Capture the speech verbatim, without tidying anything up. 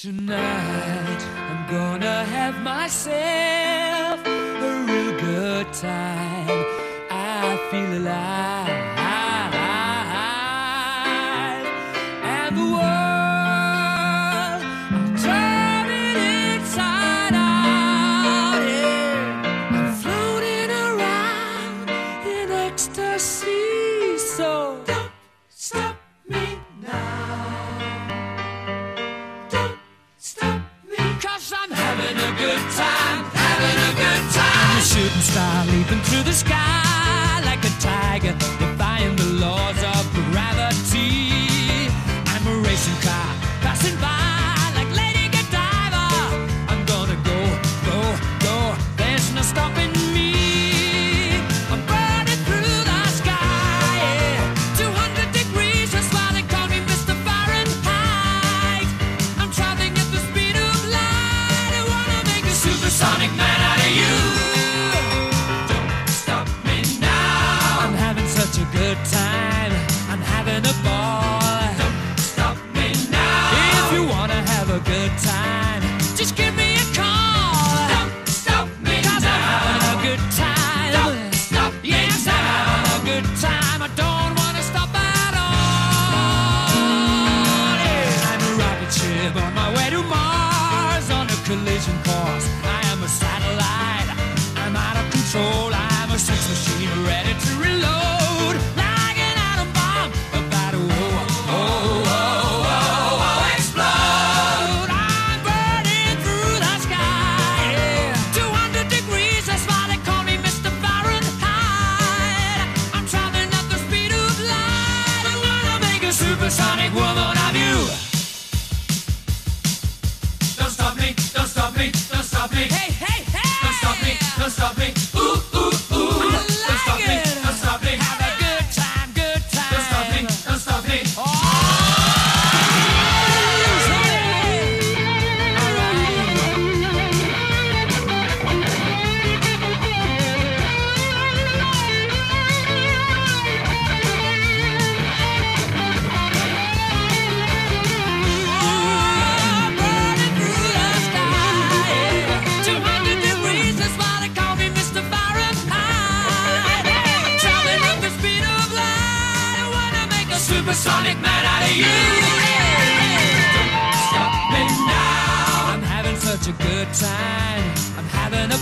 Tonight I'm gonna have myself a real good time. I feel alive, and the world I'm turning inside out. Yeah, I'm floating around in ecstasy. So don't stop me now. I'm having a good time, having a good time. I'm a shooting star leaping through the sky like a tiger, defying the laws of gravity. I'm a racing car passing by like Lady Godiva. I'm gonna go, go, go. There's no stopping me. I'm burning through the sky, yeah. two hundred degrees, that's why they call me Mister Fahrenheit. I'm traveling at the speed of light. Supersonic man out of you. Don't stop me now. I'm having such a good time. I'm having a ball. Don't stop me now. If you wanna have a good time, just give me a call. Don't stop me now. 'Cause I'm having a good time. Don't stop me yes, now. I'm having a good time. I don't wanna stop at all. Yeah. I'm a rocket ship on my way to Mars on a collision course. Satellite, I'm out of control. I'm a sex machine ready to reload, like an atom bomb about to oh, oh, oh, oh, oh, explode. I'm burning through the sky, yeah. two hundred degrees, that's why they call me Mister Fahrenheit. I'm traveling at the speed of light. I'm gonna make a supersonic woman of you. Don't stop me, don't stop me, don't stop me. Hey, hey, hey! Don't stop me, don't stop me. Ooh, ooh, ooh. I like don't stop it. me, don't stop me. Have a good time, good time. Don't stop me, don't stop me. Oh! Supersonic man out of you. Don't stop me now. I'm having such a good time. I'm having a